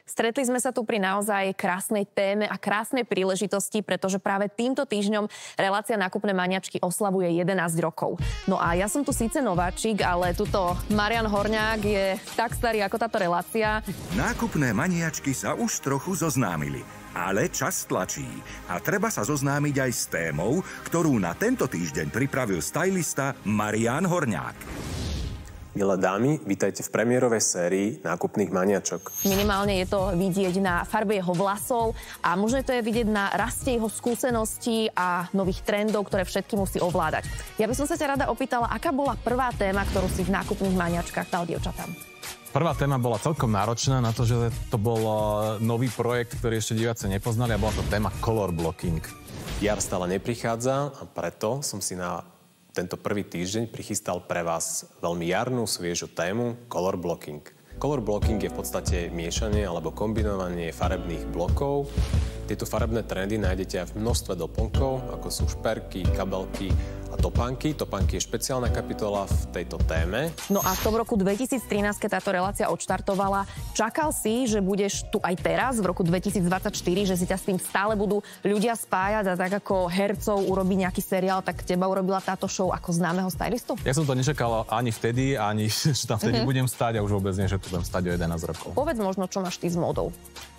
Stretli sme sa tu pri naozaj krásnej téme a krásnej príležitosti, pretože práve týmto týždňom relácia Nákupné maniačky oslavuje 11 rokov. No a ja som tu síce nováčik, ale tuto Marian Horňák je tak starý ako táto relácia. Nákupné maniačky sa už trochu zoznámili, ale čas tlačí a treba sa zoznámiť aj s témou, ktorú na tento týždeň pripravil stylista Marian Horňák. Milé dámy, vítajte v premiérovej sérii Nákupných maniačok. Minimálne je to vidieť na farbe jeho vlasov a možno to je vidieť na raste jeho skúseností a nových trendov, ktoré všetky musí ovládať. Ja by som sa ťa rada opýtala, aká bola prvá téma, ktorú si v Nákupných maniačkách dal dievčatám? Prvá téma bola celkom náročná na to, že to bol nový projekt, ktorý ešte diváci nepoznali a bola to téma color blocking. Jar stále neprichádza a preto som si na tento prvý týždeň prichystal pre vás veľmi jarnú, sviežu tému color blocking. Color blocking je v podstate miešanie alebo kombinovanie farebných blokov. Tieto farebné trendy nájdete v množstve doplnkov, ako sú šperky, kabelky a topánky. Topánky je špeciálna kapitola v tejto téme. No a v tom roku 2013, keď táto relácia odštartovala, čakal si, že budeš tu aj teraz, v roku 2024, že si ťa s tým stále budú ľudia spájať a tak ako hercov urobí nejaký seriál, tak teba urobila táto show ako známeho stylistu? Ja som to nečakal ani vtedy, ani že tam vtedy budem stáť a už vôbec nie, že tu budem stáť o 11 rokov. Povedz možno, čo máš ty s módou.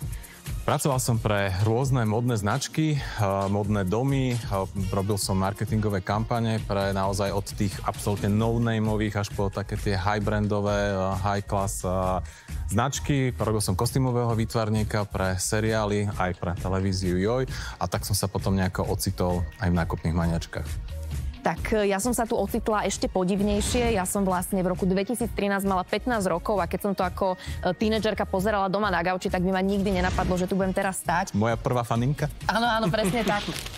Pracoval som pre rôzne modné značky, modné domy, robil som marketingové kampane pre naozaj od tých absolútne no-nameových až po také tie high-brandové, high-class značky. Robil som kostýmového výtvarníka pre seriály, aj pre televíziu Joj a tak som sa potom nejako ocitol aj v Nákupných maniačkách. Tak ja som sa tu ocitla ešte podivnejšie. Ja som vlastne v roku 2013 mala 15 rokov a keď som to ako tínedžerka pozerala doma na gauči, tak by ma nikdy nenapadlo, že tu budem teraz stáť. Moja prvá faninka? Áno, presne tak.